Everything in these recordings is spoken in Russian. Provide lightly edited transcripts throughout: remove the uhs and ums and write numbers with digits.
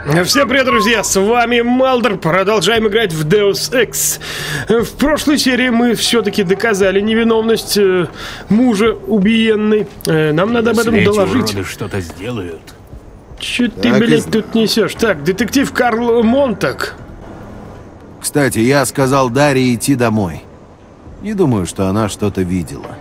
Всем привет, друзья, с вами Малдер. Продолжаем играть в Deus Ex. В прошлой серии мы все-таки доказали невиновность мужа убиенной. Нам надо об этом доложить. Если что-то сделают. Че ты, блядь, тут несешь? Так, детектив Карл Монтак. Кстати, я сказал Дарье идти домой. Не думаю, что она что-то видела.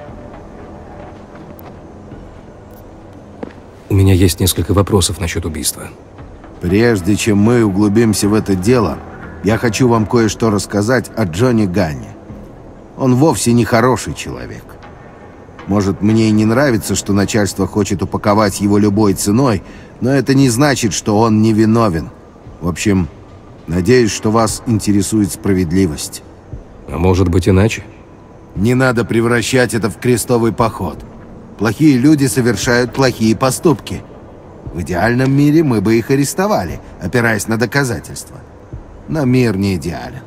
У меня есть несколько вопросов насчет убийства. Прежде чем мы углубимся в это дело, я хочу вам кое-что рассказать о Джонни Ганне. Он вовсе не хороший человек. Может, мне и не нравится, что начальство хочет упаковать его любой ценой, но это не значит, что он невиновен. В общем, надеюсь, что вас интересует справедливость. А может быть иначе? Не надо превращать это в крестовый поход. Плохие люди совершают плохие поступки. В идеальном мире мы бы их арестовали, опираясь на доказательства. Но мир не идеален.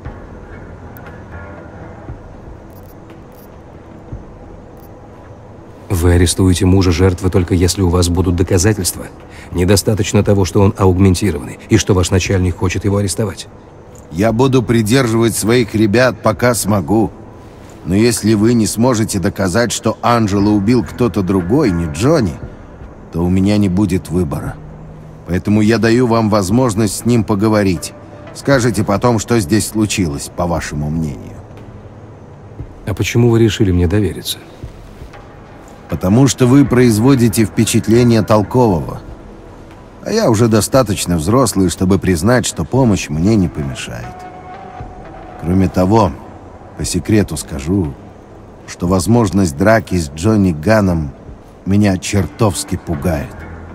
Вы арестуете мужа жертвы только если у вас будут доказательства. Недостаточно того, что он аугментированный, и что ваш начальник хочет его арестовать. Я буду придерживать своих ребят, пока смогу. Но если вы не сможете доказать, что Анджело убил кто-то другой, не Джонни, то у меня не будет выбора. Поэтому я даю вам возможность с ним поговорить. Скажите потом, что здесь случилось, по вашему мнению. А почему вы решили мне довериться? Потому что вы производите впечатление толкового. А я уже достаточно взрослый, чтобы признать, что помощь мне не помешает. Кроме того, по секрету скажу, что возможность драки с Джонни Ганном меня чертовски пугает.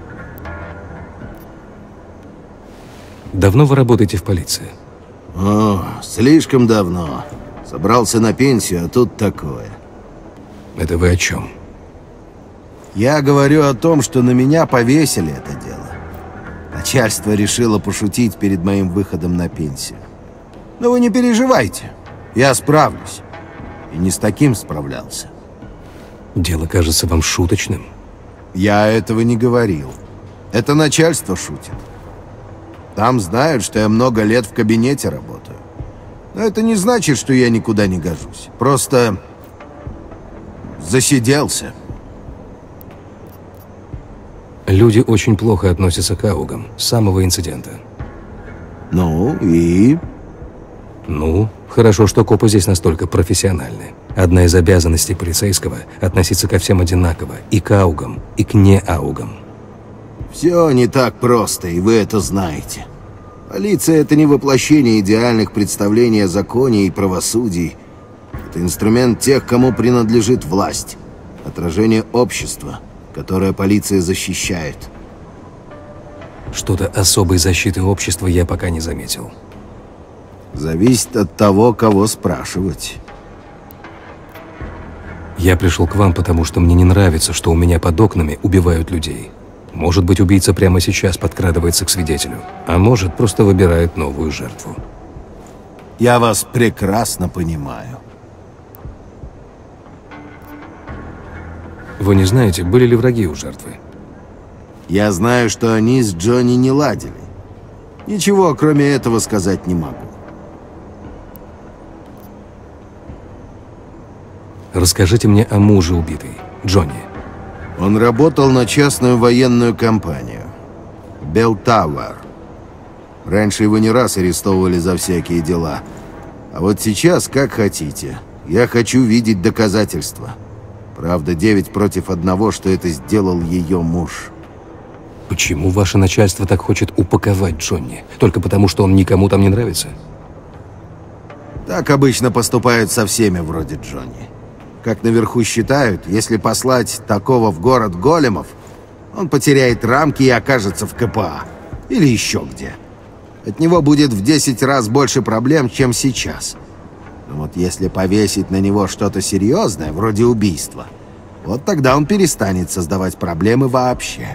Давно вы работаете в полиции? О, слишком давно. Собрался на пенсию, а тут такое. Это вы о чем? Я говорю о том, что на меня повесили это дело. Начальство решило пошутить перед моим выходом на пенсию. Но вы не переживайте, я справлюсь. И не с таким справлялся. Дело кажется вам шуточным. Я этого не говорил. Это начальство шутит. Там знают, что я много лет в кабинете работаю. Но это не значит, что я никуда не гожусь. Просто засиделся. Люди очень плохо относятся к аугам с самого инцидента. Ну и... Ну, хорошо, что копы здесь настолько профессиональны. Одна из обязанностей полицейского – относиться ко всем одинаково, и к аугам, и к неаугам. Все не так просто, и вы это знаете. Полиция – это не воплощение идеальных представлений о законе и правосудии. Это инструмент тех, кому принадлежит власть. Отражение общества, которое полиция защищает. Что-то особой защиты общества я пока не заметил. Зависит от того, кого спрашивать. Я пришел к вам, потому что мне не нравится, что у меня под окнами убивают людей. Может быть, убийца прямо сейчас подкрадывается к свидетелю, а может, просто выбирает новую жертву. Я вас прекрасно понимаю. Вы не знаете, были ли враги у жертвы? Я знаю, что они с Джонни не ладили. Ничего, кроме этого, сказать не могу. Расскажите мне о муже убитой, Джонни. Он работал на частную военную компанию. Белтауэр. Раньше его не раз арестовывали за всякие дела. А вот сейчас, как хотите. Я хочу видеть доказательства. Правда, 9 против 1, что это сделал ее муж. Почему ваше начальство так хочет упаковать Джонни? Только потому, что он никому там не нравится? Так обычно поступают со всеми вроде Джонни. Как наверху считают, если послать такого в город големов, он потеряет рамки и окажется в КПА. Или еще где. От него будет в 10 раз больше проблем, чем сейчас. Но вот если повесить на него что-то серьезное, вроде убийства, вот тогда он перестанет создавать проблемы вообще.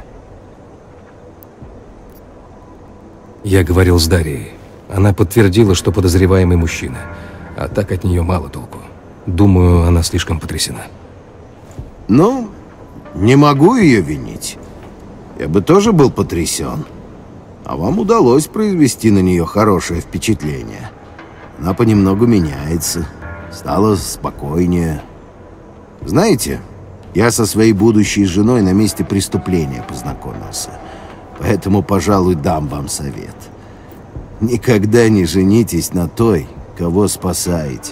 Я говорил с Дарьей. Она подтвердила, что подозреваемый мужчина. А так от нее мало толку. Думаю, она слишком потрясена. Ну, не могу ее винить. Я бы тоже был потрясен. А вам удалось произвести на нее хорошее впечатление. Она понемногу меняется, стала спокойнее. Знаете, я со своей будущей женой на месте преступления познакомился. Поэтому, пожалуй, дам вам совет. Никогда не женитесь на той, кого спасаете.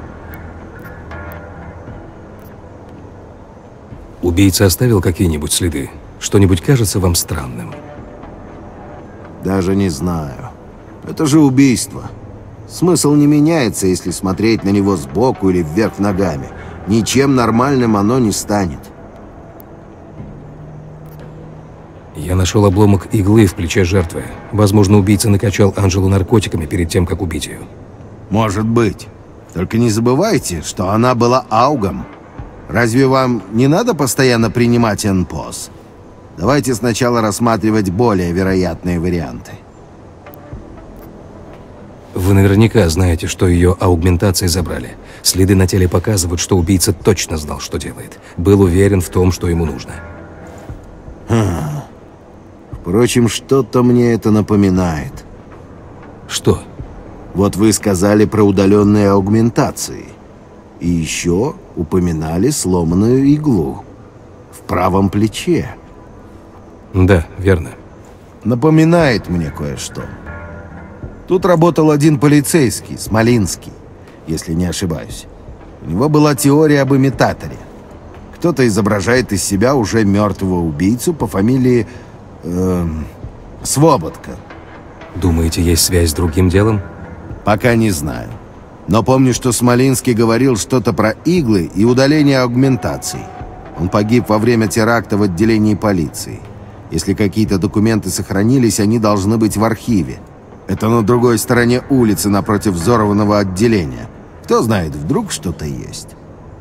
Убийца оставил какие-нибудь следы? Что-нибудь кажется вам странным? Даже не знаю. Это же убийство. Смысл не меняется, если смотреть на него сбоку или вверх ногами. Ничем нормальным оно не станет. Я нашел обломок иглы в плече жертвы. Возможно, убийца накачал Анжелу наркотиками перед тем, как убить ее. Может быть. Только не забывайте, что она была аугом. Разве вам не надо постоянно принимать НПОС? Давайте сначала рассматривать более вероятные варианты. Вы наверняка знаете, что ее аугментацией забрали. Следы на теле показывают, что убийца точно знал, что делает. Был уверен в том, что ему нужно. Впрочем, что-то мне это напоминает. Что? Вот вы сказали про удаленные аугментации. И еще упоминали сломанную иглу в правом плече. Да, верно. Напоминает мне кое-что. Тут работал один полицейский, Смолинский, если не ошибаюсь. У него была теория об имитаторе. Кто-то изображает из себя уже мертвого убийцу по фамилии Свободка. Думаете, есть связь с другим делом? Пока не знаю. Но помню, что Смолинский говорил что-то про иглы и удаление аугментаций. Он погиб во время теракта в отделении полиции. Если какие-то документы сохранились, они должны быть в архиве. Это на другой стороне улицы, напротив взорванного отделения. Кто знает, вдруг что-то есть.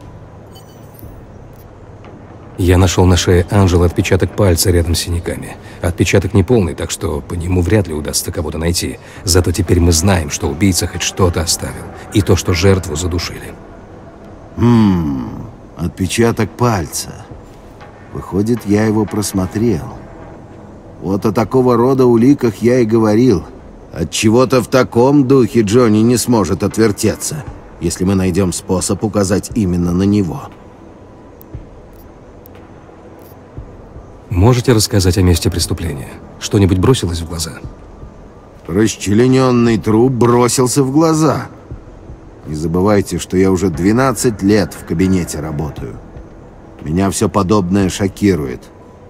Я нашел на шее Анжелы отпечаток пальца рядом с синяками. Отпечаток неполный, так что по нему вряд ли удастся кого-то найти. Зато теперь мы знаем, что убийца хоть что-то оставил. И то, что жертву задушили. Отпечаток пальца. Выходит, я его просмотрел. Вот о такого рода уликах я и говорил. От чего-то в таком духе Джонни не сможет отвертеться, если мы найдем способ указать именно на него. Можете рассказать о месте преступления? Что-нибудь бросилось в глаза? Расчлененный труп бросился в глаза. Не забывайте, что я уже 12 лет в кабинете работаю. Меня все подобное шокирует.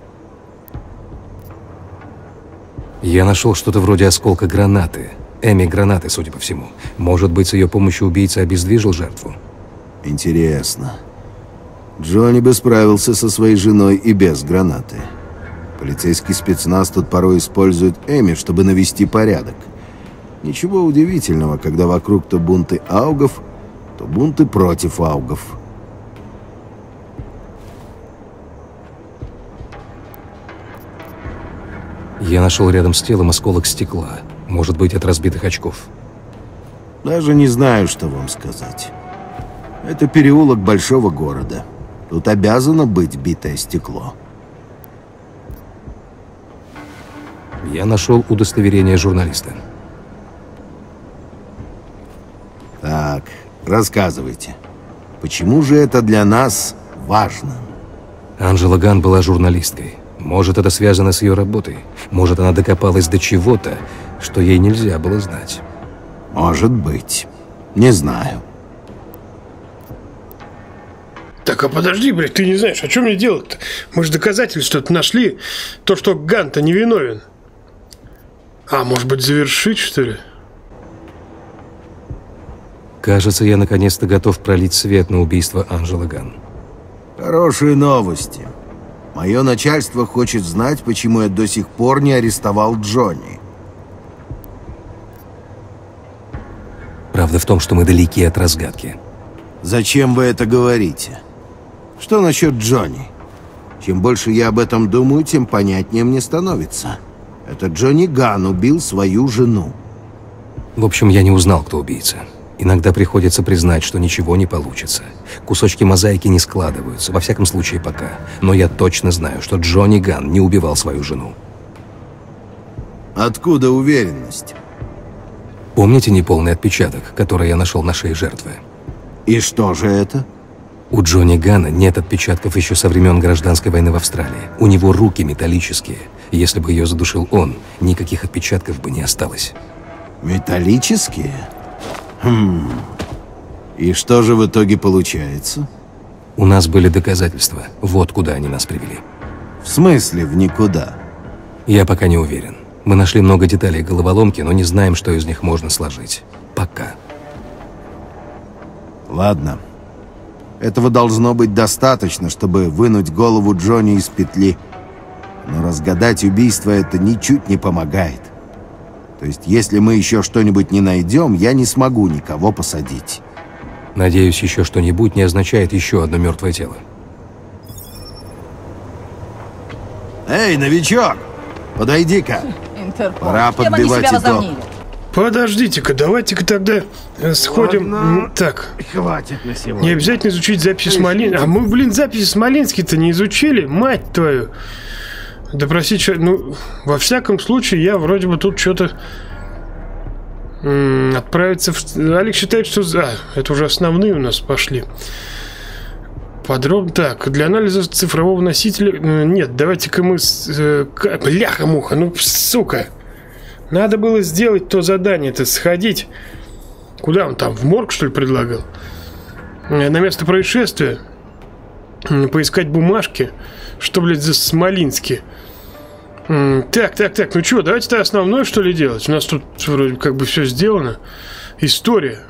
Я нашел что-то вроде осколка гранаты. Эми-гранаты, судя по всему. Может быть, с ее помощью убийца обездвижил жертву? Интересно. Джонни бы справился со своей женой и без гранаты. Полицейский спецназ тут порой использует Эми, чтобы навести порядок. Ничего удивительного, когда вокруг то бунты аугов, то бунты против аугов. Я нашел рядом с телом осколок стекла. Может быть, от разбитых очков. Даже не знаю, что вам сказать. Это переулок большого города. Тут обязано быть битое стекло. Я нашел удостоверение журналиста. Так, рассказывайте. Почему же это для нас важно? Анжела Ганн была журналисткой. Может, это связано с ее работой. Может, она докопалась до чего-то, что ей нельзя было знать. Может быть. Не знаю. Так, а подожди, блядь, ты не знаешь, а что мне делать-то? Мы же доказательства-то нашли. То, что Ганн-то невиновен. А, может быть, завершить, что ли? Кажется, я наконец-то готов пролить свет на убийство Анжелы Ганн. Хорошие новости. Мое начальство хочет знать, почему я до сих пор не арестовал Джонни. Правда в том, что мы далеки от разгадки. Зачем вы это говорите? Что насчет Джонни? Чем больше я об этом думаю, тем понятнее мне становится. Это Джонни Ганн убил свою жену. В общем, я не узнал, кто убийца. Иногда приходится признать, что ничего не получится. Кусочки мозаики не складываются, во всяком случае пока. Но я точно знаю, что Джонни Ганн не убивал свою жену. Откуда уверенность? Помните неполный отпечаток, который я нашел на шее жертвы? И что же это? У Джонни Ганна нет отпечатков еще со времен гражданской войны в Австралии. У него руки металлические. Если бы ее задушил он, никаких отпечатков бы не осталось. Металлические? И что же в итоге получается? У нас были доказательства. Вот куда они нас привели. В смысле в никуда? Я пока не уверен. Мы нашли много деталей головоломки, но не знаем, что из них можно сложить. Пока. Ладно. Этого должно быть достаточно, чтобы вынуть голову Джонни из петли. Но разгадать убийство это ничуть не помогает. То есть, если мы еще что-нибудь не найдем, я не смогу никого посадить. Надеюсь, еще что-нибудь не означает еще одно мертвое тело. Эй, новичок! Подойди-ка. Пора подбивать итог. Подождите-ка, давайте-ка тогда сходим. Ладно. Так, Хватит на сегодня. не обязательно изучить записи Смолинского. А мы, блин, записи Смолинские-то не изучили, мать твою. Допросить человека. Ну, во всяком случае, я вроде бы тут что-то отправиться в... Алекс считает, что... это уже основные у нас пошли. Подробно. Так, для анализа цифрового носителя... Нет, давайте-ка мы... Бляха-муха, ну, сука. Надо было сделать то задание-то, сходить. Куда он там, в морг, что ли, предлагал? На место происшествия. Поискать бумажки. Что, блядь, за Смолинский? Так, ну что, давайте-то основное, что ли, делать? У нас тут вроде как бы все сделано. История.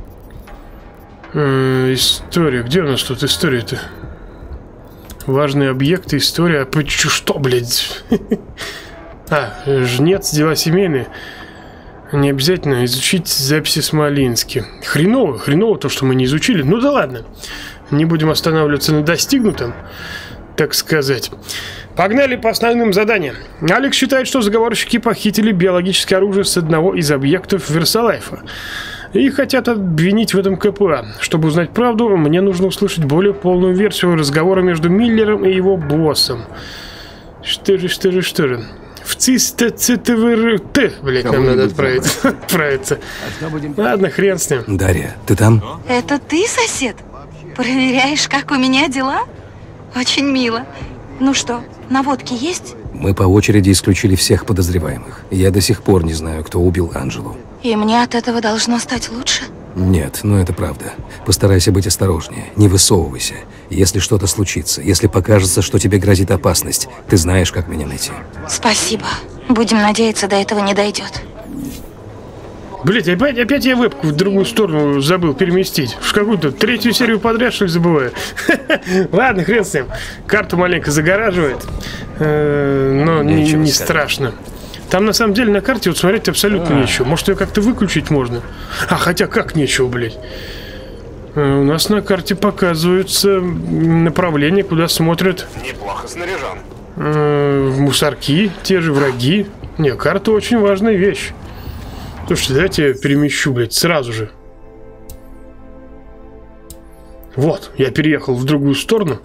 История. Где у нас тут история-то? Важные объекты, история. Что, блядь? Жнец, дела семейные. Не обязательно изучить записи Смолински. Хреново то, что мы не изучили. Ну да ладно. Не будем останавливаться на достигнутом, так сказать. Погнали по основным заданиям. Алекс считает, что заговорщики похитили биологическое оружие с одного из объектов Версалайфа и хотят обвинить в этом КПА. Чтобы узнать правду, мне нужно услышать более полную версию разговора между Миллером и его боссом. Что же. В ЦИСТ-ЦТВРТ, блять, нам надо отправиться. Ладно, хрен с ним. Дарья, ты там? Это ты, сосед? Проверяешь, как у меня дела? Очень мило. Ну что, наводки есть? Мы по очереди исключили всех подозреваемых. Я до сих пор не знаю, кто убил Анжелу. И мне от этого должно стать лучше? Нет, но это правда. Постарайся быть осторожнее, не высовывайся. Если что-то случится, если покажется, что тебе грозит опасность, ты знаешь, как меня найти. Спасибо. Будем надеяться, до этого не дойдет. Блять, опять я вебку в другую сторону забыл переместить. В какую-то третью серию подряд, что ли, забываю. Ладно, хрен с ним. Карту маленько загораживает. Но не страшно. Там, на самом деле, на карте вот смотреть абсолютно нечего. Может, ее как-то выключить можно? Хотя как нечего, блядь. У нас на карте показываются направления, куда смотрят. Неплохо снаряжен. Мусорки, те же враги. Не, карта очень важная вещь. Слушайте, давайте я перемещу, блядь, сразу же. Вот, я переехал в другую сторону.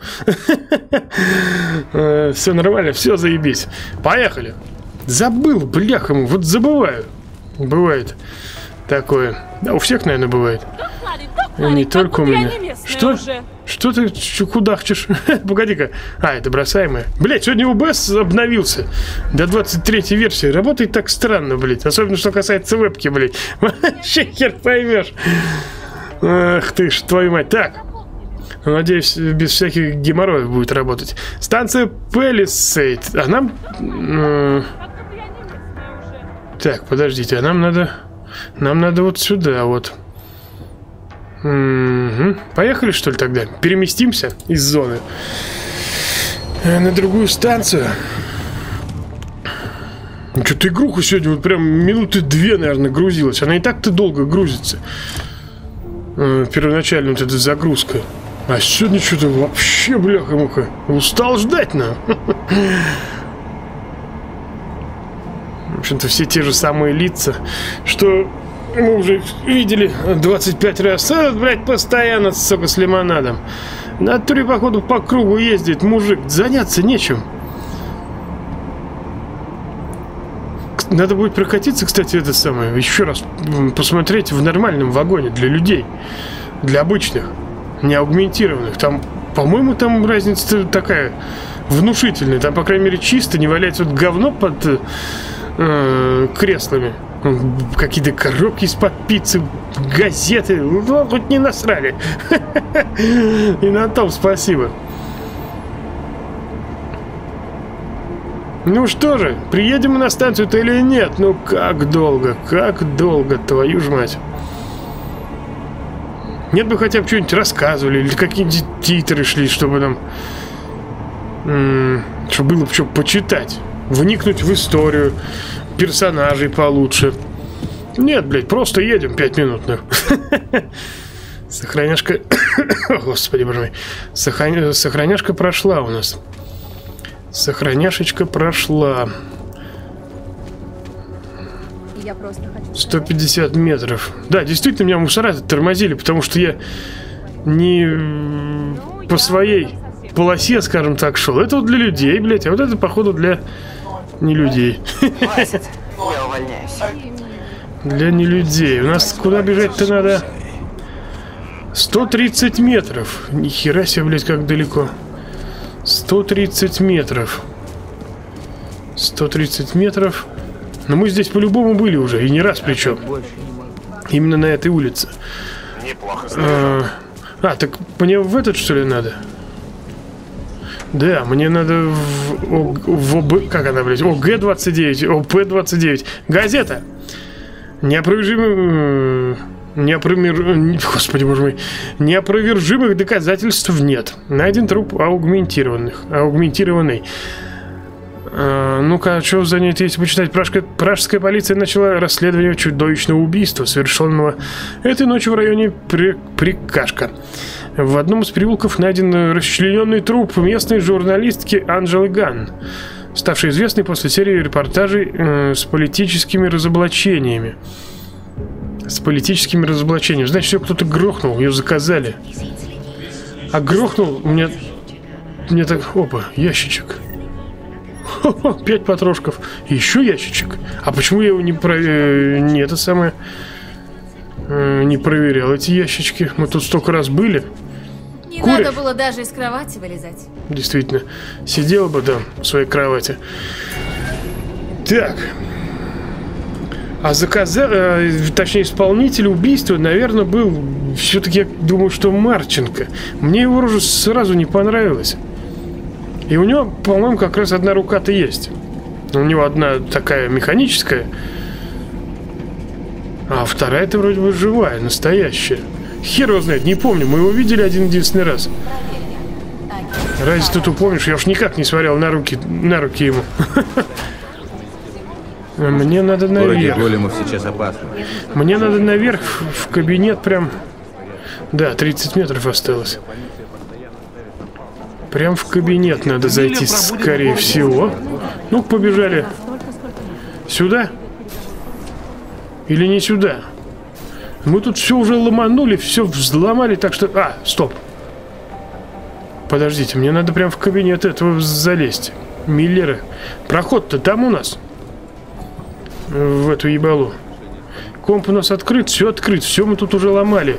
Все нормально, все заебись. Поехали. Забыл, бляха, вот забываю. Бывает такое. Да, у всех, наверное, бывает. Не только у меня. Что? Что ты кудахчешь? Погоди-ка. Это бросаемое. Блять, сегодня ОБС обновился. До 23-й версии. Работает так странно, блять. Особенно, что касается вебки, блять. Вообще хер поймешь. Ах ты ж, твою мать. Так. Надеюсь, без всяких геморроев будет работать. Станция Пэлисейд. А нам... Так, подождите. А нам надо... Нам надо вот сюда, вот. Поехали, что ли, тогда? Переместимся из зоны на другую станцию. Что-то игруха сегодня вот прям минуты 2, наверное, грузилась. Она и так-то долго грузится. Первоначально вот эта загрузка. А сегодня что-то вообще, бляха-муха, устал ждать нам. В общем-то, все те же самые лица, что мы уже видели 25 раз. Блядь, постоянно, сука, с лимонадом. На туре, походу, по кругу ездит мужик. Заняться нечем. Надо будет прокатиться, кстати, это самое. Еще раз посмотреть в нормальном вагоне для людей. Для обычных. Не аугментированных. Там, по-моему, там разница такая внушительная. Там, по крайней мере, чисто, не валяется вот говно под креслами. Какие-то коробки из-под пиццы, газеты. Ну, хоть не насрали. И на том спасибо. Ну что же, приедем мы на станцию-то или нет? Ну как долго, твою ж мать. Нет бы хотя бы что-нибудь рассказывали, или какие-нибудь титры шли, чтобы нам... чтобы было что почитать. Вникнуть в историю персонажей получше. Нет, блядь, просто едем 5 минут. Сохраняшка... Господи, боже мой. Сохраняшка прошла у нас. Сохраняшечка прошла. 150 метров. Да, действительно, меня мусора тормозили, потому что я не по своей полосе, скажем так, шел. Это вот для людей, блядь, а вот это, походу, для не людей. Хватит, я увольняюсь. Для не людей. У нас куда бежать-то надо? 130 метров. Нихера себе, блядь, как далеко. 130 метров. 130 метров. Но мы здесь по-любому были уже, и не раз причем. Именно на этой улице. Так мне в этот, что ли, надо? Да, мне надо в ОБ... Как она, блядь? ОГ-29, ОП-29. Газета! Господи, боже мой. Неопровержимых доказательств нет. Найден труп аугментированный. Ну-ка, что за ней если почитать? Пражская полиция начала расследование чудовищного убийства, совершенного этой ночью в районе Прикашка. В одном из переулков найден расчлененный труп местной журналистки Анжелы Ганн, ставшей известной после серии репортажей с политическими разоблачениями. Значит, все кто-то грохнул, ее заказали. А грохнул мне так... Опа, ящичек. 5 патрошков. Еще ящичек. А почему я его не проверял, эти ящички? Мы тут столько раз были. Не надо было даже из кровати вылезать. Действительно. Сидела бы там в своей кровати. Так. А точнее, исполнитель убийства, наверное, был... Все-таки я думаю, что Марченко. Мне его уже сразу не понравилось. И у него, по-моему, как раз одна рука-то есть. У него одна такая механическая, а вторая-то вроде бы живая, настоящая. Хер его знает, не помню. Мы его видели один-единственный раз. Разве ты помнишь? Я уж никак не смотрел на руки ему. Мне надо наверх. Сейчас опасно. Мне надо наверх в кабинет прям. Да, 30 метров осталось. Прям в кабинет надо зайти, скорее всего. Ну, побежали. Сюда? Или не сюда? Мы тут все уже ломанули, все взломали, так что... стоп. Подождите, мне надо прям в кабинет этого залезть. Миллера. Проход-то там у нас. В эту ебалу. Комп у нас открыт, все мы тут уже ломали.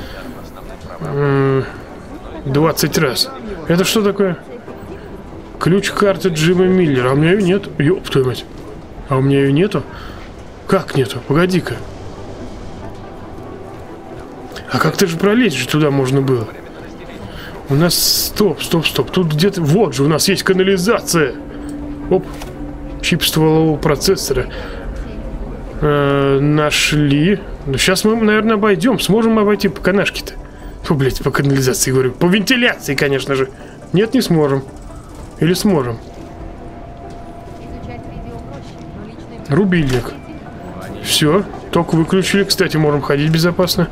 20 раз. Это что такое? Ключ карты Джима Миллера. А у меня ее нет. Ёб твою мать. А у меня ее нету? Как нету? Погоди-ка. А как-то же пролезть же туда можно было. У нас... Стоп. Тут где-то... Вот же, у нас есть канализация. Оп. Чип стволового процессора. Нашли. Ну, сейчас мы, наверное, обойдем. Сможем обойти по канашке-то. Фу, блядь, по канализации, говорю. По вентиляции, конечно же. Нет, не сможем. Или сможем. Рубильник. Все, ток выключили. Кстати, можем ходить безопасно.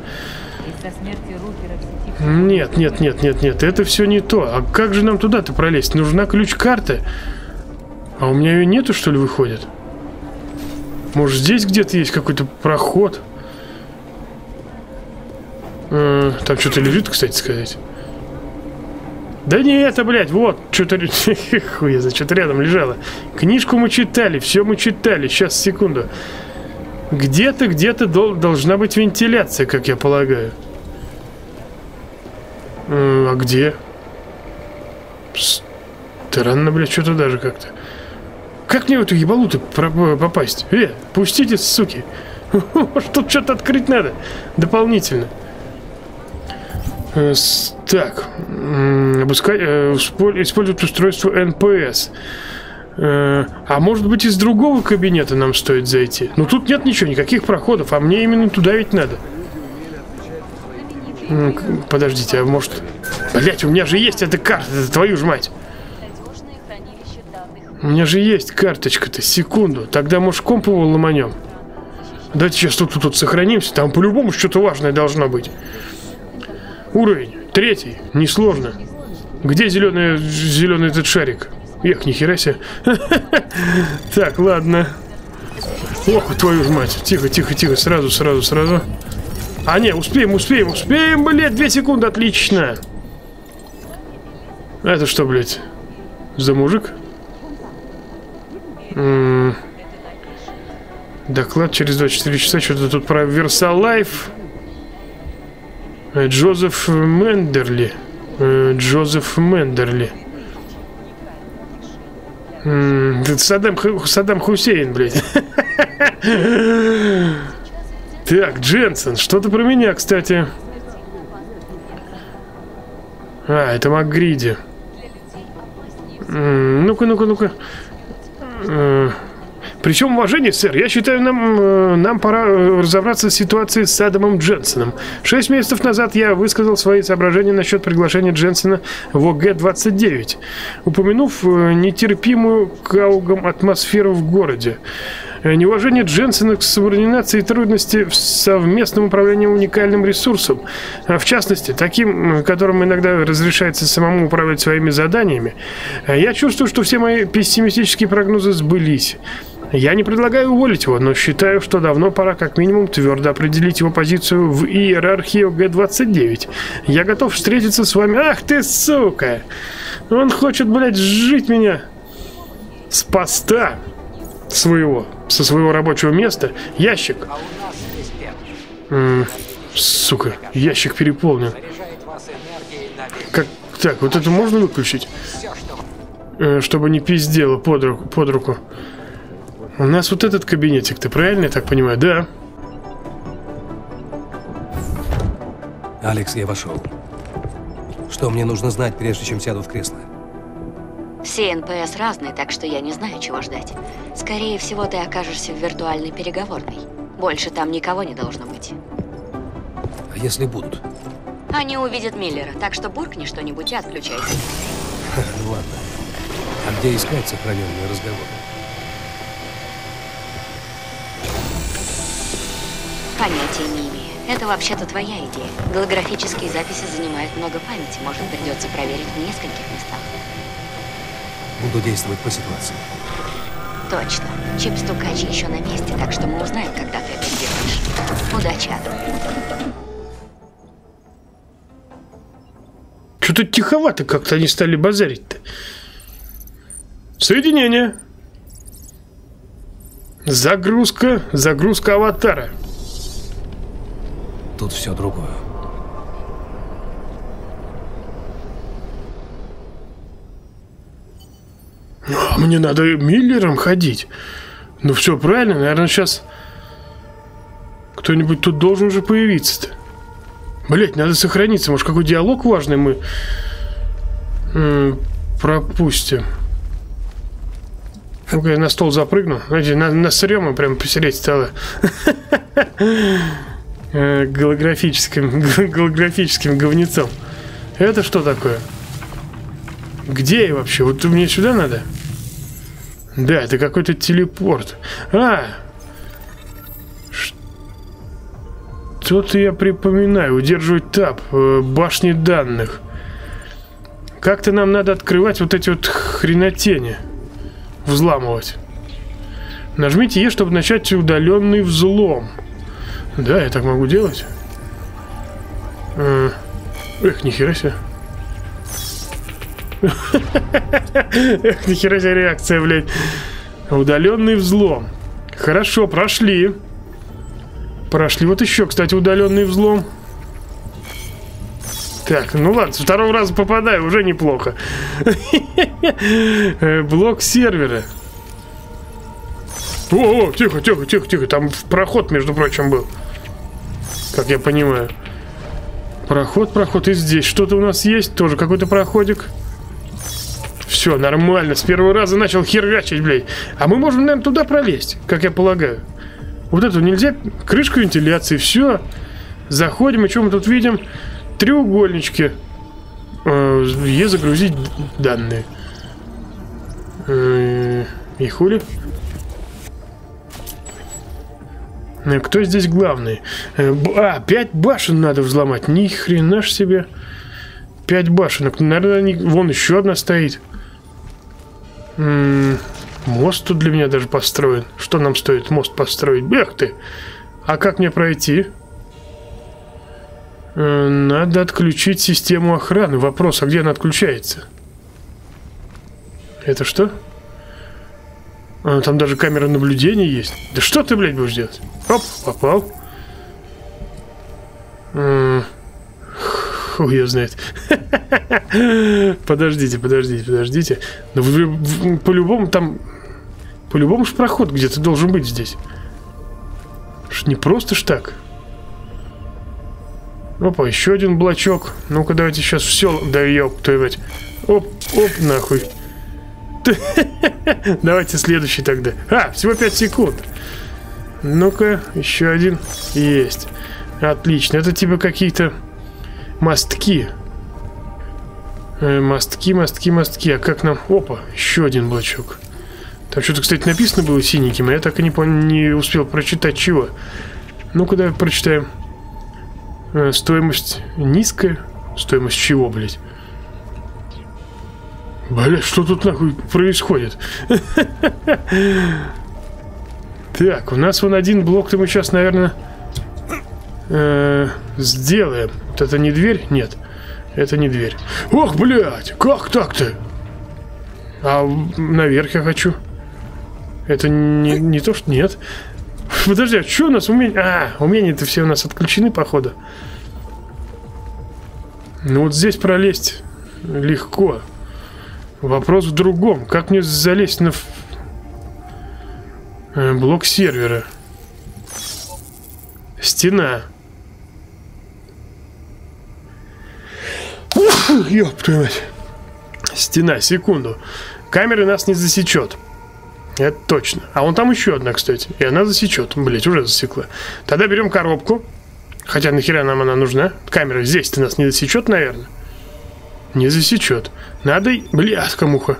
Нет. Это все не то. А как же нам туда-то пролезть? Нужна ключ-карта. А у меня ее нету, что ли, выходит? Может, здесь где-то есть какой-то проход? Там что-то лежит, кстати сказать. Да не это, блядь, вот, что-то... Хуй, за что-то рядом лежало. Книжку мы читали, все мы читали. Сейчас, секунду. Где-то должна быть вентиляция, как я полагаю. А где? Странно, блядь, что-то даже как-то. Как мне в эту ебалу-то попасть? Пустите, суки. Тут что-то открыть надо. Дополнительно. Так. Использовать устройство НПС. А может быть, из другого кабинета нам стоит зайти? Но тут нет ничего, никаких проходов. А мне именно туда ведь надо. Подождите, а может... Блять, у меня же есть эта карта, твою ж мать. У меня же есть карточка-то, секунду. Тогда, может, комп его ломанем? Давайте сейчас тут сохранимся. Там по-любому что-то важное должно быть. Уровень 3, несложно. Где зеленый этот шарик? Эх, нихера себе. Так, ладно. Ох, твою ж мать. Тихо, сразу. А, не, успеем, блядь, 2 секунды, отлично. Это что, блядь, за мужик? Доклад через 24 часа, что-то тут про Версалайф. Джозеф Мендерли. Саддам Хусейн, блядь. Так, Дженсен, что-то про меня, кстати. А, это МакГриди. Ну-ка. Причем, уважение, сэр, я считаю, нам пора разобраться с ситуацией с Адамом Дженсеном. 6 месяцев назад я высказал свои соображения насчет приглашения Дженсена в ОГ-29, упомянув нетерпимую Каугом атмосферу в городе. Неуважение Дженсена к субординации и трудности в совместном управлении уникальным ресурсом, в частности, таким, которым иногда разрешается самому управлять своими заданиями. Я чувствую, что все мои пессимистические прогнозы сбылись. Я не предлагаю уволить его, но считаю, что давно пора как минимум твердо определить его позицию в иерархии ОГ-29. Я готов встретиться с вами... Ах ты, сука! Он хочет, блядь, сжить меня с поста своего, со своего рабочего места. Ящик. Сука, ящик переполнен. Как... Так, вот это можно выключить? Чтобы не пиздело под руку. У нас вот этот кабинетик-то, правильно я так понимаю? Да. Алекс, я вошел. Что мне нужно знать, прежде чем сяду в кресло? Все НПС разные, так что я не знаю, чего ждать. Скорее всего, ты окажешься в виртуальной переговорной. Больше там никого не должно быть. А если будут? Они увидят Миллера, так что буркни что-нибудь и отключайся. Ну ладно. А где искать сохраненные разговоры? Понятия не имею. Это вообще-то твоя идея. Голографические записи занимают много памяти. Может, придется проверить в нескольких местах. Буду действовать по ситуации. Точно. Чип-стукач еще на месте, так что мы узнаем, когда ты это сделаешь. Удачи, Адам. Что-то тиховато как-то они стали базарить-то. Соединение. Загрузка аватара. Тут все другое. А мне надо Миллером ходить. Ну все правильно, наверное, сейчас кто-нибудь тут должен уже появиться-то. Блять, надо сохраниться. Может, какой диалог важный мы пропустим. Ну-ка, я на стол запрыгну. Знаете, насрем и прям посереть стало. Голографическим говнецом. Это что такое? Где я вообще? Вот мне сюда надо? Да, это какой-то телепорт. Что-то я припоминаю. Удерживать таб. Башни данных. Как-то нам надо открывать вот эти вот хренотени. Взламывать. Нажмите Е, чтобы начать удаленный взлом. Да, я так могу делать. Эх, нихера себе. Эх, нихера себе реакция, блядь. Удаленный взлом. Хорошо, прошли. Прошли. Вот еще, кстати, удаленный взлом. Так, ну ладно, со второго раза попадаю, уже неплохо. Блок сервера. О, тихо, тихо, тихо, тихо. Там проход, между прочим, был. Как я понимаю. Проход. И здесь что-то у нас есть. Тоже какой-то проходик. Все, нормально. С первого раза начал херачить, блядь. А мы можем, наверное, туда пролезть, как я полагаю. Вот эту нельзя. Крышка вентиляции. Все. Заходим. И что мы тут видим? Треугольнички. Е загрузить данные. И хули? Кто здесь главный? 5 башен надо взломать. Ни хрена ж себе. 5 башенок. Наверное, вон еще одна стоит. Мост тут для меня даже построен. Что нам стоит мост построить? Эх ты! А как мне пройти? Надо отключить систему охраны. Вопрос, а где она отключается? Это что? Там даже камера наблюдения есть. Да что ты, блядь, будешь делать? Оп, попал. Хуй ее знает. Подождите. Но по-любому там... По-любому ж проход где-то должен быть здесь. Не просто ж так. Опа, еще один блочок. Ну-ка, давайте сейчас все... Да ёб твою мать. Оп, нахуй. Давайте следующий тогда. Всего 5 секунд. Ну-ка, еще один. Есть. Отлично. Это типа какие-то мостки. Мостки. А как нам... Опа, еще один блочок. Там что-то, кстати, написано было синеньким, а я так и не успел прочитать чего. Ну-ка, давай прочитаем. Стоимость низкая. Стоимость чего, блядь? Блядь, что тут нахуй происходит? Так, у нас вон один блок-то мы сейчас, наверное, сделаем. Вот это не дверь? Нет, это не дверь. Ох, блядь, как так-то? А наверх я хочу. Это не то, что... Нет. Подожди, а что у нас умения? Умения-то все у нас отключены, походу. Ну вот здесь пролезть легко. Вопрос в другом. Как мне залезть на блок сервера? Стена. Ёб твою мать. Стена, секунду. Камера нас не засечет. Это точно. А вон там еще одна, кстати. И она засечет. Блять, уже засекла. Тогда берем коробку. Хотя нахера нам она нужна? Камера здесь-то нас не засечет, наверное. Не засечет. Надо... Блядка муха.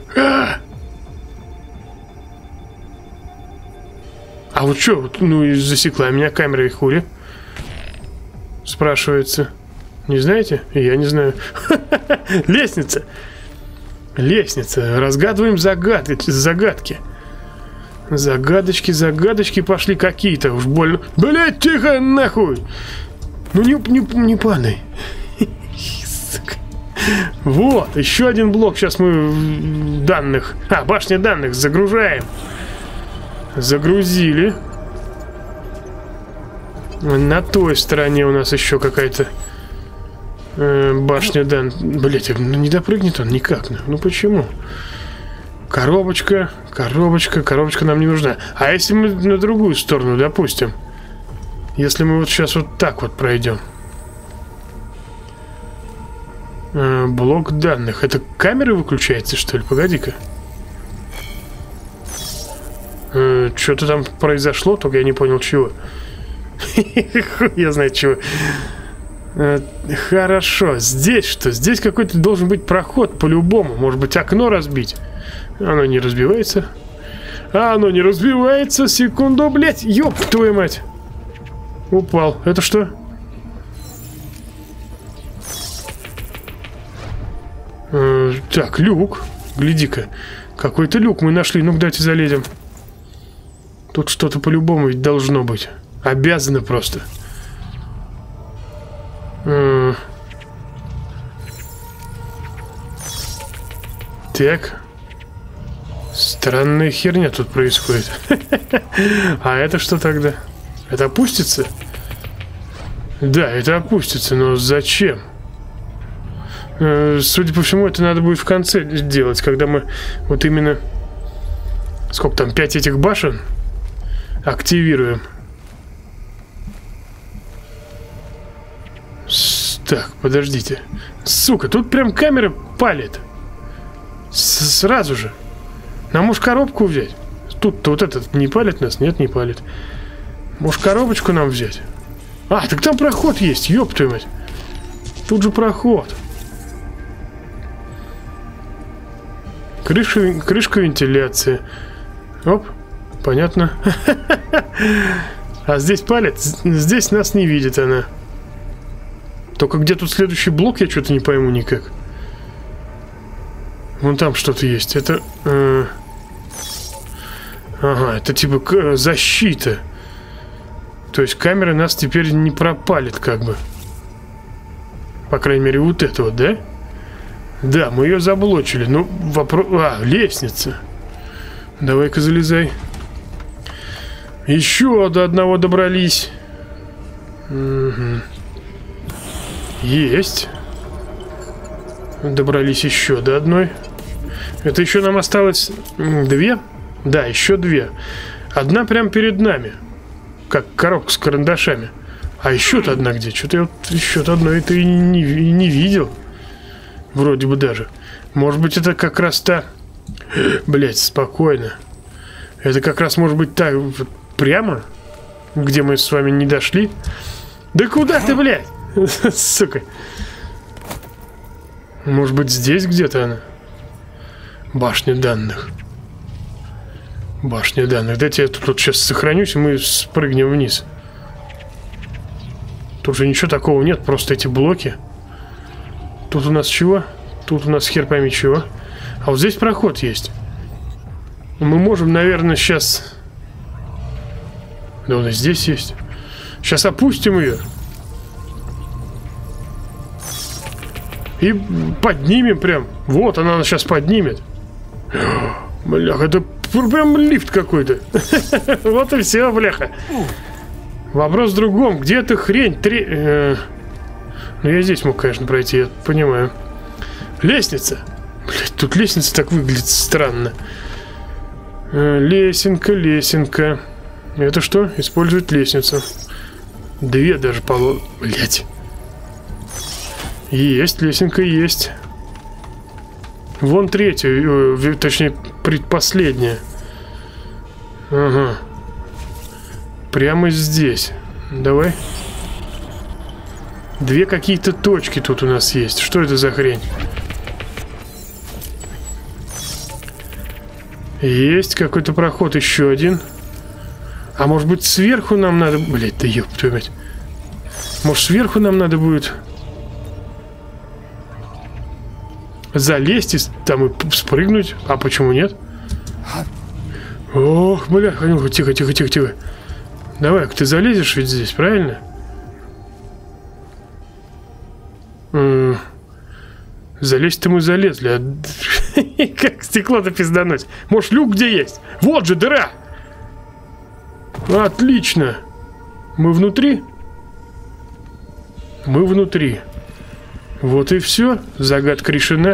А вот что? Ну и засекла меня камера и хули. Спрашивается. Не знаете? Я не знаю. Лестница. Лестница. Разгадываем загадки. Загадочки пошли какие-то. Уж больно. Блять, тихо, нахуй. Ну не падай. Вот, еще один блок. Сейчас мы данных. Башня данных загружаем. Загрузили. На той стороне у нас еще какая-то башня данных. Блять, ну не допрыгнет он никак. Ну почему? Коробочка нам не нужна. А если мы на другую сторону, допустим? Если мы вот сейчас вот так вот пройдем. Блок данных. Это камера выключается, что ли? Погоди-ка. Что-то там произошло, только я не понял, чего. Я знаю, чего. Хорошо. Здесь что? Здесь какой-то должен быть проход по-любому. Может быть, окно разбить. Оно не разбивается. Оно не разбивается. Секунду, блядь. Ёб твою мать. Упал. Это что? Так, люк. Гляди-ка. Какой-то люк мы нашли. Ну-ка, давайте залезем. Тут что-то по-любому ведь должно быть. Обязано просто. Так. Странная херня тут происходит. А это что тогда? Это опустится? Да, это опустится, но зачем? Судя по всему, это надо будет в конце делать, когда мы вот именно... Сколько там, 5 этих башен активируем. Так, подождите. Сука, тут прям камера палит. Сразу же. Нам может коробку взять? Тут-то вот этот не палит нас? Нет, не палит. Может коробочку нам взять? А, так там проход есть, ёб твою мать. Тут же проход. Крышка вентиляции. Оп, понятно. А здесь палит? Здесь нас не видит она. Только где тут следующий блок, я что-то не пойму никак. Вон там что-то есть. Это... Ага, это типа защита. То есть камера нас теперь не пропалит, как бы. По крайней мере, вот это вот, да? Да, мы ее заблочили. Ну, вопрос... А, лестница. Давай-ка залезай. Еще до одного добрались. Угу. Есть. Добрались еще до одной. Это еще нам осталось 2? Да, еще 2. Одна прям перед нами. Как коробка с карандашами. А еще-то одна где? Что-то я вот еще-то одной это и не видел. Вроде бы даже. Может быть, это как раз та... Блять, спокойно. Это как раз может быть та вот прямо, где мы с вами не дошли. Да куда ты, блядь? Сука. Может быть, здесь где-то она? Башня данных. Башня данных. Дайте я тут сейчас сохранюсь, и мы спрыгнем вниз. Тут же ничего такого нет, просто эти блоки. Тут у нас чего? Тут у нас хер пойми чего. А вот здесь проход есть. Мы можем, наверное, сейчас... Да, у нас здесь есть. Сейчас опустим ее. И поднимем прям. Вот, она нас сейчас поднимет. Бляха, это прям лифт какой-то. Вот и все, бляха. Вопрос в другом. Где эта хрень? Ну, я здесь мог, конечно, пройти, я понимаю. Лестница. Блять, тут лестница так выглядит странно. Лесенка, лесенка. Это что? Использовать лестницу. 2 даже поло... Блять. Есть, лесенка есть. Вон 3-я, точнее, предпоследняя. Ага. Прямо здесь. Давай. 2 какие-то точки тут у нас есть. Что это за хрень? Есть какой-то проход, еще один. А может быть сверху нам надо... Блять, да ёб твою мать. Может сверху нам надо будет... залезть и там и спрыгнуть. А почему нет? Ох, бля, тихо, тихо, тихо, тихо. Давай, ты залезешь ведь здесь, правильно? Залезть-то мы залезли. Как стекло-то пиздануть. Может, люк где есть? Вот же дыра. Отлично. Мы внутри? Мы внутри. Вот и все. Загадка решена.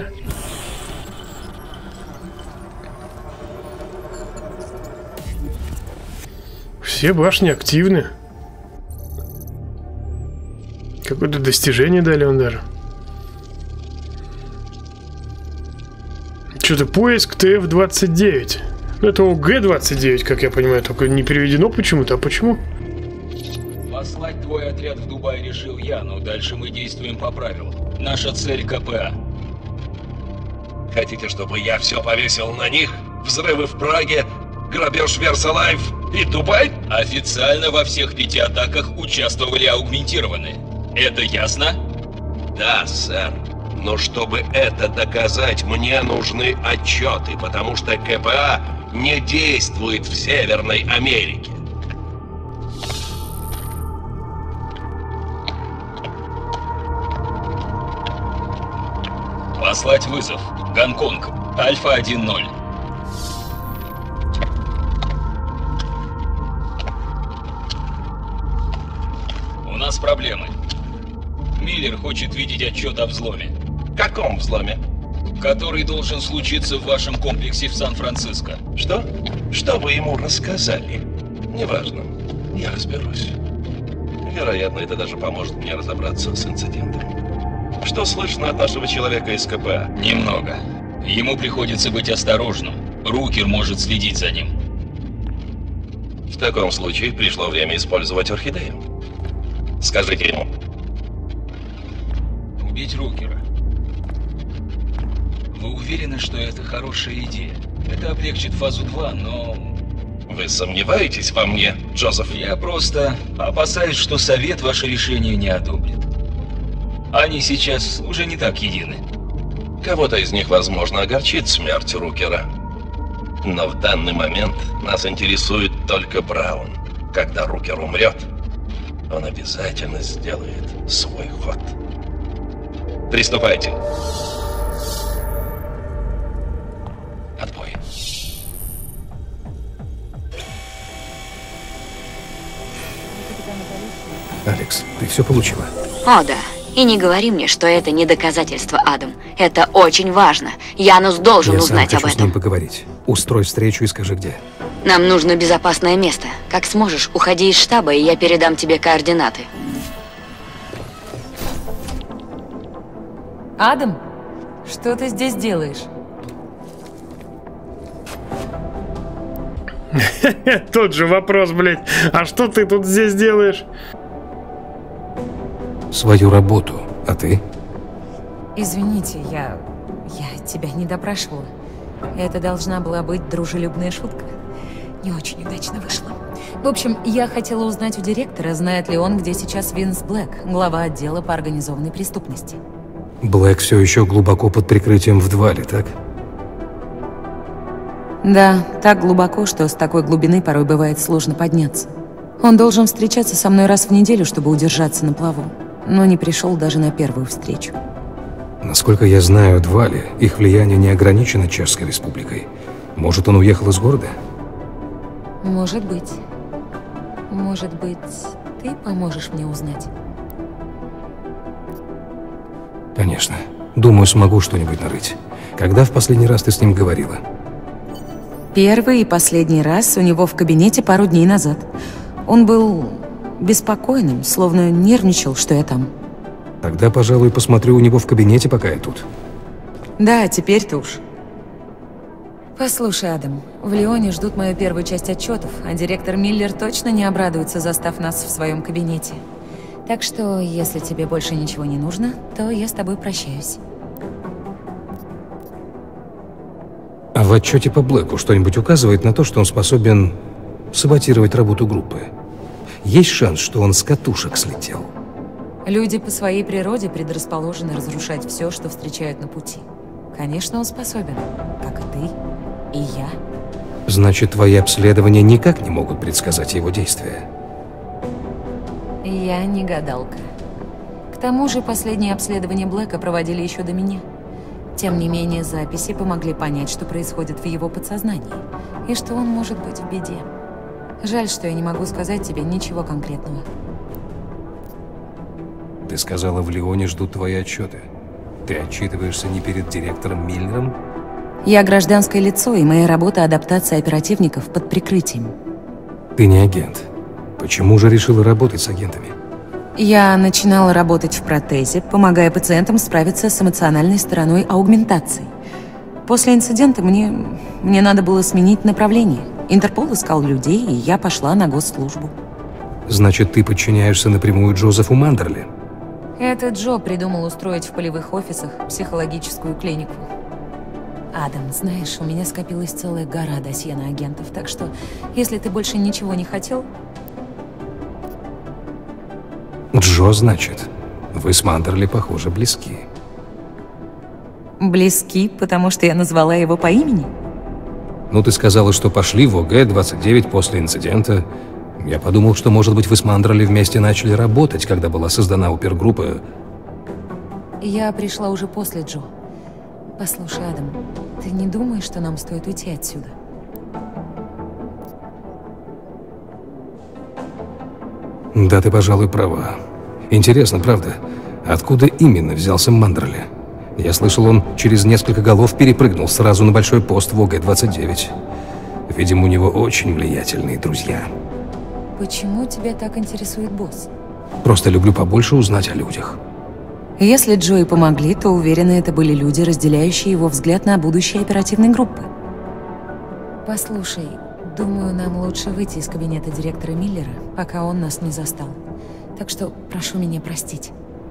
Все башни активны. Какое-то достижение дали он даже. Что-то поиск ТФ-29. Ну, это ОГ-29, как я понимаю, только не переведено почему-то. А почему? Послать твой отряд в Дубай решил я, но дальше мы действуем по правилам. Наша цель КПА. Хотите, чтобы я все повесил на них? Взрывы в Праге, грабеж Версалайф и Дубай? Официально во всех 5 атаках участвовали аугментированные. Это ясно? Да, сэр. Но чтобы это доказать, мне нужны отчеты, потому что КПА не действует в Северной Америке. Послать вызов. Гонконг. Альфа 1-0. У нас проблемы. Миллер хочет видеть отчет о взломе. Каком взломе? Который должен случиться в вашем комплексе в Сан-Франциско. Что? Что вы ему рассказали? Неважно. Я разберусь. Вероятно, это даже поможет мне разобраться с инцидентом. Что слышно от нашего человека из КПА? Немного. Ему приходится быть осторожным. Рукер может следить за ним. В таком случае пришло время использовать орхидею. Скажите ему. Убить Рукера. Вы уверены, что это хорошая идея? Это облегчит фазу 2, но... Вы сомневаетесь во мне, Джозеф? Я просто опасаюсь, что Совет ваше решение не одобрит. Они сейчас уже не так едины. Кого-то из них, возможно, огорчит смерть Рукера. Но в данный момент нас интересует только Браун. Когда Рукер умрет, он обязательно сделает свой ход. Приступайте. Отбой. Алекс, ты все получила? О, да. И не говори мне, что это не доказательство, Адам. Это очень важно. Янус должен узнать об Я сам хочу с ним поговорить. Устрой встречу и скажи, где. Нам нужно безопасное место. Как сможешь, уходи из штаба, и я передам тебе координаты. Адам, что ты здесь делаешь? Тот же вопрос, блядь. А что ты тут здесь делаешь? Свою работу. А ты? Извините, я тебя не допрашивала. Это должна была быть дружелюбная шутка. Не очень удачно вышло. В общем, я хотела узнать у директора, знает ли он, где сейчас Винс Блэк, глава отдела по организованной преступности. Блэк все еще глубоко под прикрытием в Двале, так? Да, так глубоко, что с такой глубины порой бывает сложно подняться. Он должен встречаться со мной раз в неделю, чтобы удержаться на плаву, но не пришел даже на первую встречу. Насколько я знаю, Двале, их влияние не ограничено Чешской Республикой. Может, он уехал из города? Может быть. Может быть, ты поможешь мне узнать? Конечно. Думаю, смогу что-нибудь нарыть. Когда в последний раз ты с ним говорила? Первый и последний раз у него в кабинете пару дней назад. Он был беспокойным, словно нервничал, что я там. Тогда, пожалуй, посмотрю у него в кабинете, пока я тут. Да, теперь-то уж. Послушай, Адам, в Лионе ждут мою первую часть отчетов, а директор Миллер точно не обрадуется, застав нас в своем кабинете. Так что, если тебе больше ничего не нужно, то я с тобой прощаюсь. А в отчете по Блэку что-нибудь указывает на то, что он способен саботировать работу группы? Есть шанс, что он с катушек слетел? Люди по своей природе предрасположены разрушать все, что встречают на пути. Конечно, он способен, как и ты, и я. Значит, твои обследования никак не могут предсказать его действия? Я не гадалка. К тому же, последние обследования Блэка проводили еще до меня. Тем не менее, записи помогли понять, что происходит в его подсознании, и что он может быть в беде. Жаль, что я не могу сказать тебе ничего конкретного. Ты сказала, в Лионе ждут твои отчеты. Ты отчитываешься не перед директором Миллером? Я гражданское лицо, и моя работа — адаптация оперативников под прикрытием. Ты не агент. Почему же решила работать с агентами? Я начинала работать в протезе, помогая пациентам справиться с эмоциональной стороной аугментации. После инцидента мне надо было сменить направление. Интерпол искал людей, и я пошла на госслужбу. Значит, ты подчиняешься напрямую Джозефу Мандерли? Этот Джо придумал устроить в полевых офисах психологическую клинику. Адам, знаешь, у меня скопилась целая гора досье на агентов, так что, если ты больше ничего не хотел... Джо, значит. Вы с Мандерли, похоже, близки. Близки, потому что я назвала его по имени? Ну, ты сказала, что пошли в ОГ-29 после инцидента. Я подумал, что, может быть, вы с Мандерли вместе начали работать, когда была создана опергруппа. Я пришла уже после Джо. Послушай, Адам, ты не думаешь, что нам стоит уйти отсюда? Да, ты, пожалуй, права. Интересно, правда, откуда именно взялся Мандерли? Я слышал, он через несколько голов перепрыгнул сразу на большой пост в ОГ-29. Видимо, у него очень влиятельные друзья. Почему тебя так интересует босс? Просто люблю побольше узнать о людях. Если Джои помогли, то, уверена, это были люди, разделяющие его взгляд на будущее оперативной группы. Послушай, думаю, нам лучше выйти из кабинета директора Миллера, пока он нас не застал. Так что прошу меня простить.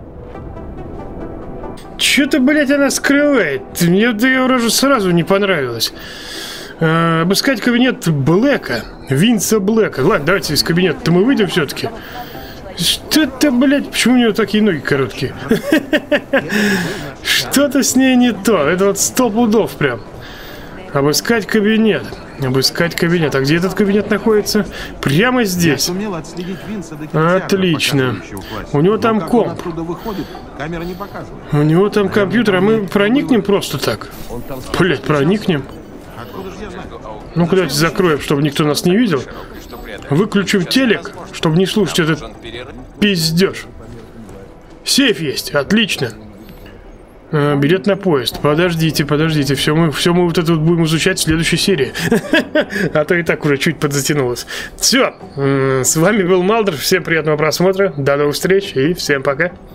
Чё-то, блядь, она скрывает. Мне ее рожа сразу не понравилось. Обыскать кабинет Блэка. Винса Блэка. Ладно, давайте из кабинета-то мы выйдем все-таки. Что-то, блядь, почему у нее такие ноги короткие? Что-то с ней не то. Это вот 100 пудов прям. Обыскать кабинет. Обыскать кабинет. А где этот кабинет находится? Прямо здесь. Отлично. У него там комп. У него там компьютер, а мы проникнем просто так. Блять, проникнем. Ну-ка, давайте закроем, чтобы никто нас не видел. Выключим телек, чтобы не слушать этот пиздеж. Сейф есть, отлично. Билет на поезд. Подождите. Все мы вот это вот будем изучать в следующей серии. А то и так уже чуть подзатянулось. Все. С вами был Малдер. Всем приятного просмотра. До новых встреч и всем пока.